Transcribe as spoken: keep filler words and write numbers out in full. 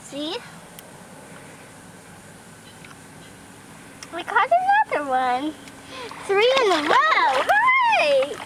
See? We caught another one. Three in a row. Hooray!